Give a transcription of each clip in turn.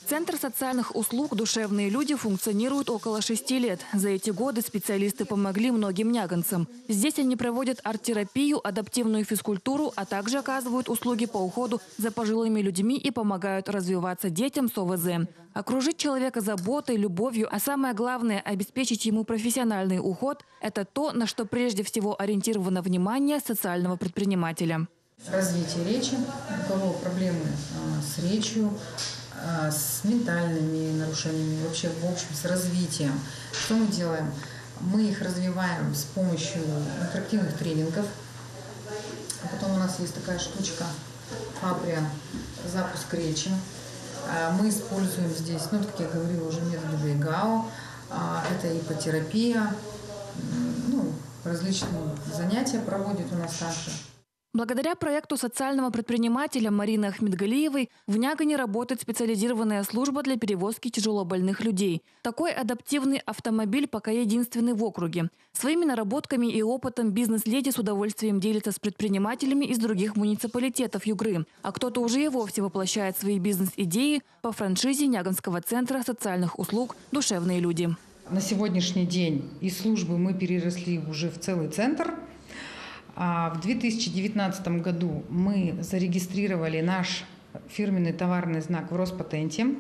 Центр социальных услуг «Душевные люди» функционирует около 6 лет. За эти годы специалисты помогли многим няганцам. Здесь они проводят арт-терапию, адаптивную физкультуру, а также оказывают услуги по уходу за пожилыми людьми и помогают развиваться детям с ОВЗ. Окружить человека заботой, любовью, а самое главное – обеспечить ему профессиональный уход – это то, на что прежде всего ориентировано внимание социального предпринимателя. Развитие речи, у кого проблемы с речью, с ментальными нарушениями, вообще в общем с развитием. Что мы делаем? Мы их развиваем с помощью интерактивных тренингов. А потом у нас есть такая штучка Фабриан, запуск речи. Мы используем здесь, как я говорила, уже методы Вейгао. Это ипотерапия, различные занятия проводят у нас также. Благодаря проекту социального предпринимателя Марины Ахмедгалиевой в Нягане работает специализированная служба для перевозки тяжелобольных людей. Такой адаптивный автомобиль пока единственный в округе. Своими наработками и опытом бизнес-леди с удовольствием делится с предпринимателями из других муниципалитетов Югры. А кто-то уже и вовсе воплощает свои бизнес-идеи по франшизе Няганского центра социальных услуг «Душевные люди». На сегодняшний день из службы мы переросли уже в целый центр. В 2019 году мы зарегистрировали наш фирменный товарный знак в Роспатенте.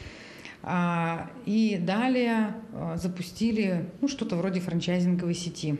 И далее запустили что-то вроде франчайзинговой сети.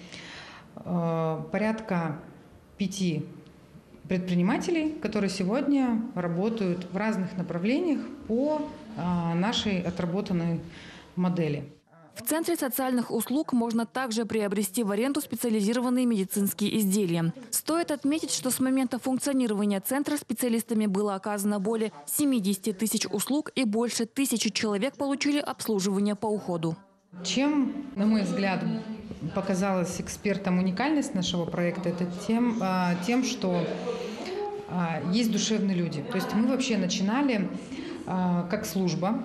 Порядка 5 предпринимателей, которые сегодня работают в разных направлениях по нашей отработанной модели. В Центре социальных услуг можно также приобрести в аренду специализированные медицинские изделия. Стоит отметить, что с момента функционирования центра специалистами было оказано более 70 тысяч услуг и больше 1000 человек получили обслуживание по уходу. Чем, на мой взгляд, показалась экспертам уникальность нашего проекта, это тем, что есть душевные люди. То есть мы вообще начинали как служба.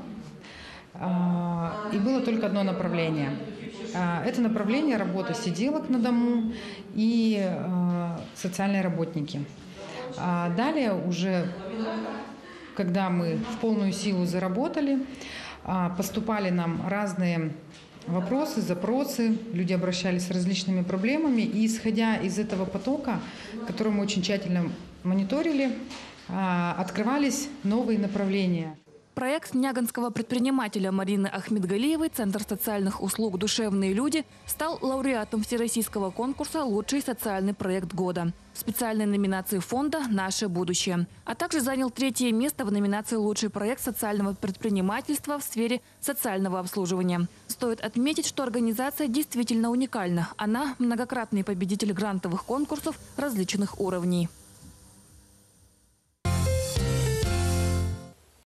И было только одно направление. Это направление работы сиделок на дому и социальные работники. Далее уже, когда мы в полную силу заработали, поступали нам разные вопросы, запросы, люди обращались с различными проблемами. И исходя из этого потока, который мы очень тщательно мониторили, открывались новые направления. Проект няганского предпринимателя Марины Ахмедгалиевой «Центр социальных услуг «Душевные люди» стал лауреатом всероссийского конкурса «Лучший социальный проект года» в специальной номинации фонда «Наше будущее», а также занял 3-е место в номинации «Лучший проект социального предпринимательства в сфере социального обслуживания». Стоит отметить, что организация действительно уникальна. Она – многократный победитель грантовых конкурсов различных уровней.